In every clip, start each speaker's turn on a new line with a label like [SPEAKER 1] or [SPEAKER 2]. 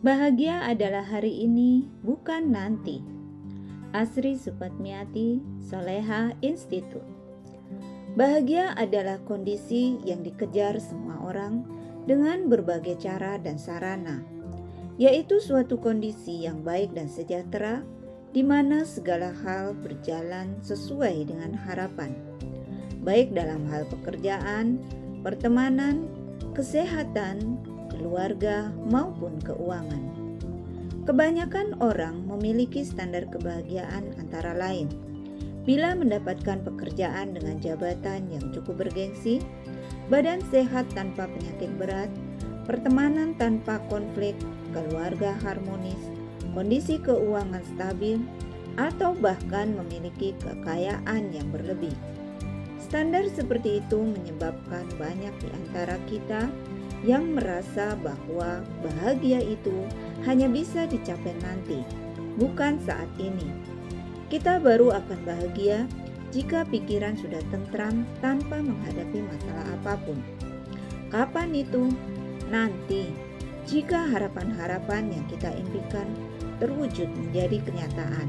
[SPEAKER 1] Bahagia adalah hari ini, bukan nanti. Asri Supatmiati, Soleha Institute. Bahagia adalah kondisi yang dikejar semua orang dengan berbagai cara dan sarana, yaitu suatu kondisi yang baik dan sejahtera, di mana segala hal berjalan sesuai dengan harapan, baik dalam hal pekerjaan, pertemanan, kesehatan, keluarga, maupun keuangan. Kebanyakan orang memiliki standar kebahagiaan antara lain. Bila mendapatkan pekerjaan dengan jabatan yang cukup bergengsi, badan sehat tanpa penyakit berat, pertemanan tanpa konflik, keluarga harmonis, kondisi keuangan stabil, atau bahkan memiliki kekayaan yang berlebih. Standar seperti itu menyebabkan banyak di antara kita yang merasa bahwa bahagia itu hanya bisa dicapai nanti, bukan saat ini. Kita baru akan bahagia jika pikiran sudah tentram tanpa menghadapi masalah apapun. Kapan itu? Nanti, jika harapan-harapan yang kita impikan terwujud menjadi kenyataan.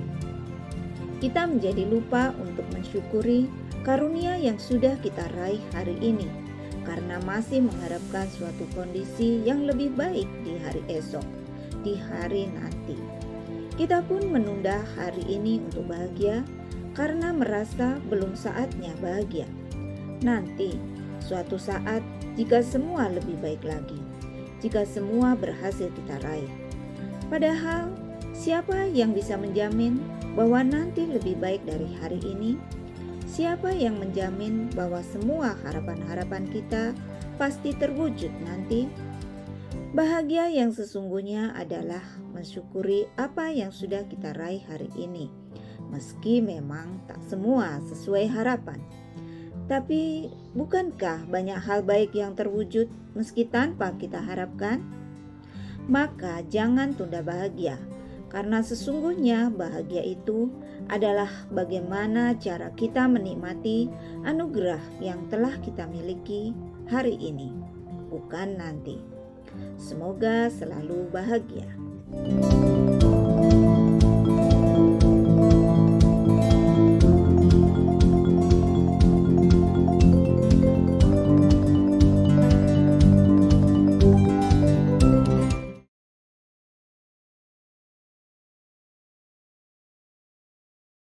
[SPEAKER 1] Kita menjadi lupa untuk mensyukuri karunia yang sudah kita raih hari ini, karena masih mengharapkan suatu kondisi yang lebih baik di hari esok, di hari nanti. Kita pun menunda hari ini untuk bahagia karena merasa belum saatnya bahagia. Nanti, suatu saat, jika semua lebih baik lagi, jika semua berhasil kita raih. Padahal, siapa yang bisa menjamin bahwa nanti lebih baik dari hari ini? Siapa yang menjamin bahwa semua harapan-harapan kita pasti terwujud nanti? Bahagia yang sesungguhnya adalah mensyukuri apa yang sudah kita raih hari ini, meski memang tak semua sesuai harapan. Tapi bukankah banyak hal baik yang terwujud meski tanpa kita harapkan? Maka jangan tunda bahagia, karena sesungguhnya bahagia itu adalah bagaimana cara kita menikmati anugerah yang telah kita miliki hari ini, bukan nanti. Semoga selalu bahagia.